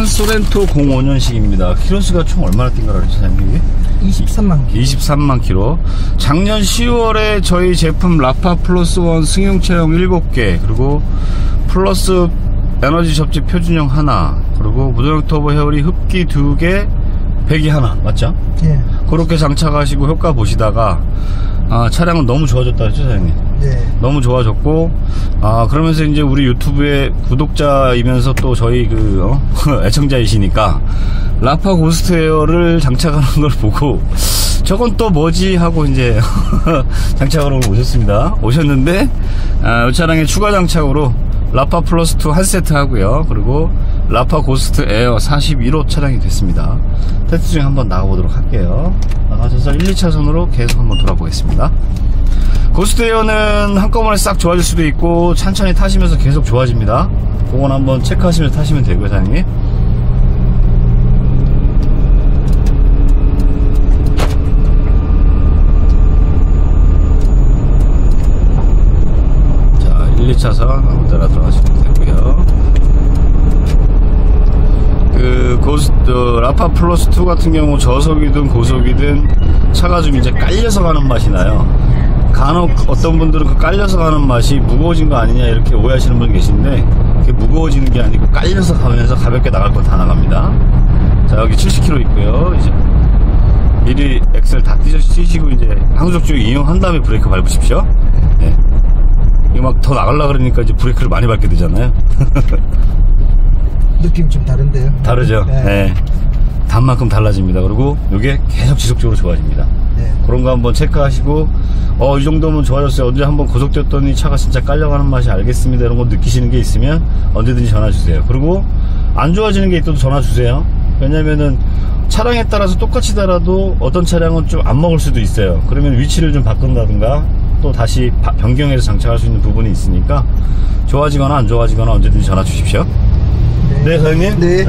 소렌토 05년식입니다. 키로수가 총 얼마나 뛴 거라 그랬죠, 사장님? 23만 킬로. 23만 킬로. 작년 10월에 저희 제품 라파 플러스 원 승용 차량 7개, 그리고 플러스 에너지 접지 표준형 하나, 그리고 무동력 터보 헤어리 흡기 2개, 배기 하나, 맞죠? 예. 그렇게 장착하시고 효과 보시다가 차량은 너무 좋아졌다 했죠, 사장님? 네. 너무 좋아졌고, 그러면서 이제 우리 유튜브의 구독자이면서 또 저희 애청자이시니까 라파 고스트 에어를 장착하는 걸 보고 저건 또 뭐지 하고 이제 장착하러 오셨는데 이 차량에 추가 장착으로 라파 플러스 2 한 세트 하고요. 그리고 라파 고스트 에어 41호 차량이 됐습니다. 테스트 중에 한번 나가보도록 할게요. 나가셔서 1, 2차선으로 계속 한번 돌아보겠습니다. 고스트 에어는 한꺼번에 싹 좋아질 수도 있고 천천히 타시면서 계속 좋아집니다. 그건 한번 체크하시면서 타시면 되고요, 사장님. 자, 1, 2차선 아무 데나 들어가시면 되고요. 라파 플러스 2 같은 경우 저속이든 고속이든 차가 좀 이제 깔려서 가는 맛이 나요. 간혹 어떤 분들은 그 깔려서 가는 맛이 무거워진 거 아니냐 이렇게 오해하시는 분 계신데, 그게 무거워지는 게 아니고 깔려서 가면서 가볍게 나갈 거 다 나갑니다. 자, 여기 70km 있고요. 이제 미리 엑셀 다 뛰시고 이제 항속주의 이용한 다음에 브레이크 밟으십시오. 네. 이거 막 더 나가려고 그러니까 이제 브레이크를 많이 밟게 되잖아요. 느낌이 좀 다른데요? 다르죠. 네. 네. 단만큼 달라집니다. 그리고 이게 계속 지속적으로 좋아집니다. 네. 그런 거 한번 체크하시고, 이 정도면 좋아졌어요. 언제 한번 고속됐더니 차가 진짜 깔려가는 맛이 알겠습니다. 이런 거 느끼시는 게 있으면 언제든지 전화 주세요. 그리고 안 좋아지는 게 있어도 전화 주세요. 왜냐면은 차량에 따라서 똑같이 달아도 어떤 차량은 좀 안 먹을 수도 있어요. 그러면 위치를 좀 바꾼다든가 또 다시 변경해서 장착할 수 있는 부분이 있으니까 좋아지거나 안 좋아지거나 언제든지 전화 주십시오. 네, 사장님? 네.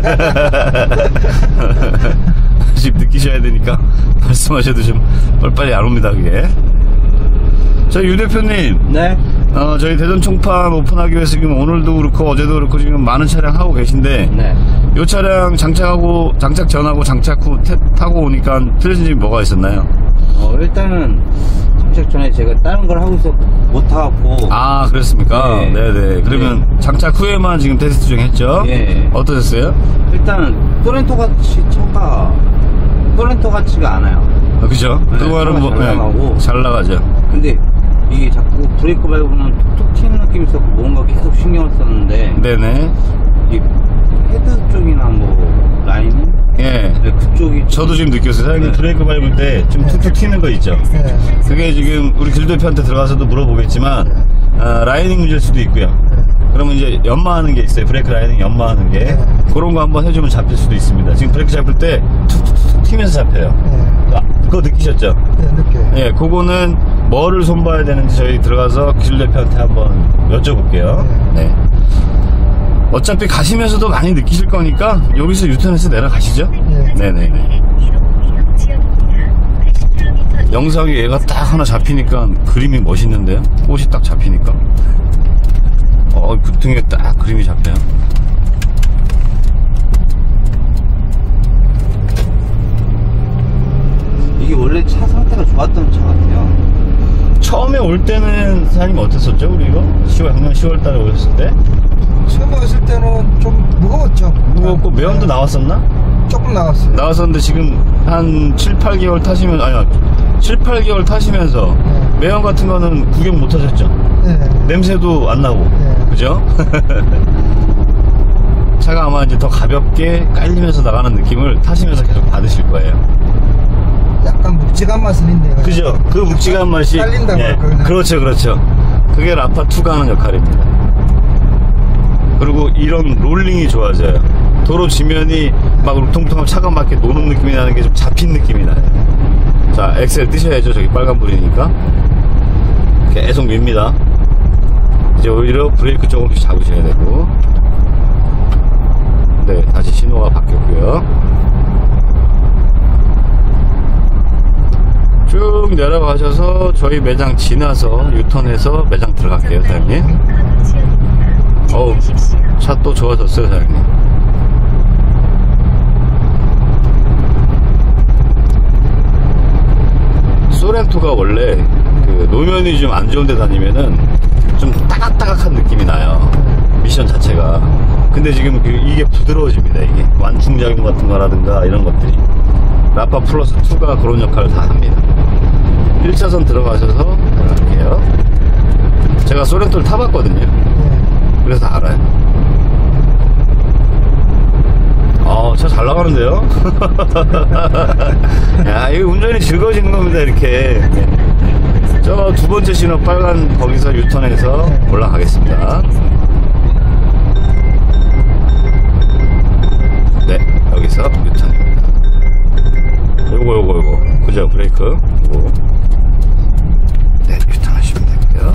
지금 느끼셔야 되니까 말씀하셔도 좀 빨리빨리 안 옵니다, 그게. 자, 유 대표님. 네. 저희 대전 총판 오픈하기 위해서 지금 오늘도 그렇고 어제도 그렇고 지금 많은 차량 하고 계신데, 네. 요 차량 장착 전하고 장착 후 타고 오니까 틀려진 점이 뭐가 있었나요? 일단은 장착 전에 제가 다른 걸 하고 있어 못 타갖고. 아, 그렇습니까? 네. 네네. 그러면 장착 후에만 지금 테스트 중 했죠? 예. 어떠셨어요? 일단은 소렌토 같이 차가 소렌토 같지가 않아요. 그죠? 네, 그거는 뭐, 잘 나가고. 잘 나가죠. 근데 이게 자꾸 브레이크 밟으면 툭툭 튀는 느낌이 있었고 뭔가 계속 신경을 썼는데. 네네. 이 헤드 쪽이나 뭐 라인? 예. 네, 그쪽이. 저도 지금 느꼈어요. 사장님 네. 브레이크 밟을 때 좀 툭툭 튀는 거 있죠? 네. 그게 지금 우리 길 대표한테 들어가서도 물어보겠지만, 라이닝 문제일 수도 있고요. 그러면 이제 연마하는 게 있어요. 브레이크 라이닝 연마하는 게. 그런 거 한번 해주면 잡힐 수도 있습니다. 지금 브레이크 잡을 때 툭툭툭 튀면서 잡혀요. 그거 느끼셨죠? 네, 느껴요. 예, 그거는 뭐를 손봐야 되는지 저희 들어가서 길 대표한테 한번 여쭤볼게요. 네. 어차피 가시면서도 많이 느끼실 거니까 여기서 유턴해서 내려가시죠? 네. 네네네. 영상에 얘가 딱 하나 잡히니까 그림이 멋있는데요? 꽃이 딱 잡히니까. 부팅에 딱 그림이 잡혀요. 이게 원래 차 상태가 좋았던 차 같아요. 처음에 올 때는 사장님 어땠었죠? 우리 이거? 작년 10월 달에 오셨을 때? 처음에 왔을 때는 좀 무거웠죠. 무겁고 매연도 나왔었나? 조금 나왔어요. 나왔었는데 지금 한 7, 8개월 타시면, 아니야, 7, 8개월 타시면서 매연 같은 거는 구경 못 하셨죠? 네. 냄새도 안 나고. 네. 그죠? 차가 아마 이제 더 가볍게 깔리면서 나가는 느낌을 타시면서 계속 받으실 거예요. 약간 묵직한 맛은 있네요. 그죠? 그 묵직한 맛이. 깔린다고 예, 할까요? 그렇죠, 그렇죠. 그게 라파2가 하는 역할입니다. 그리고 이런 롤링이 좋아져요. 도로 지면이 막 울퉁퉁하고 차가 막 이렇게 노는 느낌이 나는 게 좀 잡힌 느낌이 나요. 자, 엑셀 뜨셔야죠. 저기 빨간불이니까. 계속 밉니다. 이제 오히려 브레이크 쪽으로 잡으셔야 되고. 네, 다시 신호가 바뀌었고요. 쭉 내려가셔서 저희 매장 지나서 유턴해서 매장 들어갈게요, 사장님. 어우, 차 또 좋아졌어요, 사장님. 소렌토가 원래 그 노면이 좀 안 좋은 데 다니면은 좀 따각따각한 느낌이 나요. 미션 자체가. 근데 지금 이게 부드러워집니다. 이게 완충작용 같은 거라든가 이런 것들이. 라파 플러스 2가 그런 역할을 다 합니다. 1차선 들어가셔서 들어갈게요. 제가 소렌토를 타봤거든요. 그래서 다 알아요. 차 잘 나가는데요? 야, 이거 운전이 즐거워지는 겁니다, 이렇게. 저 두 번째 신호 빨간 거기서 유턴해서 올라가겠습니다. 네, 여기서 유턴입니다. 요거. 그죠, 브레이크. 요거. 네, 유턴하시면 되고요.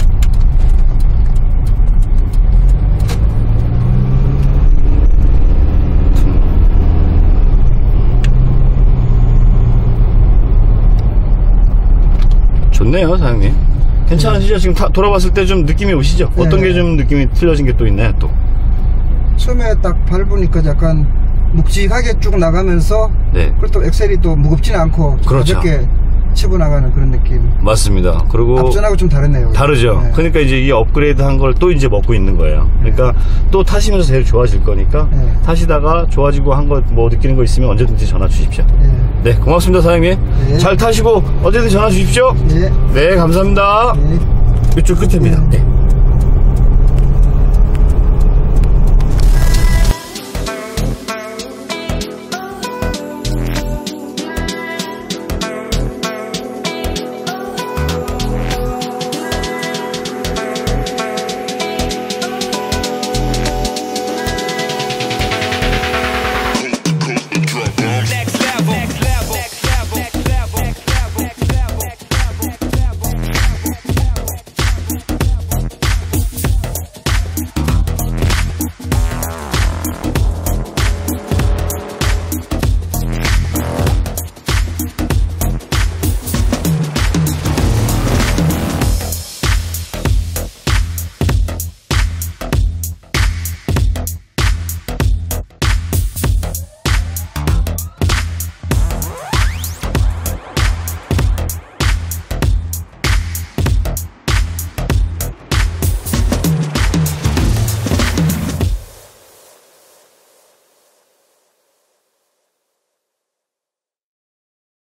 좋네요, 사장님. 괜찮으시죠? 지금 돌아봤을 때 좀 느낌이 오시죠? 어떤 게 좀 느낌이 틀려진 게 또 있나요, 또? 처음에 딱 밟으니까 약간 묵직하게 쭉 나가면서 네. 그리고 또 엑셀이 또 무겁지는 않고 그렇죠. 가볍게 치고 나가는 그런 느낌. 맞습니다. 그리고 앞전하고 좀 다르네요. 다르죠. 네. 그러니까 이제 이 업그레이드 한 걸 또 이제 먹고 있는 거예요. 그러니까 또 타시면서 제일 좋아질 거니까 네. 타시다가 좋아지고 한 거 뭐 느끼는 거 있으면 언제든지 전화 주십시오. 네, 고맙습니다, 사장님. 네. 잘 타시고 언제든지 전화 주십시오. 네. 네, 감사합니다. 네. 이쪽 끝입니다. 네.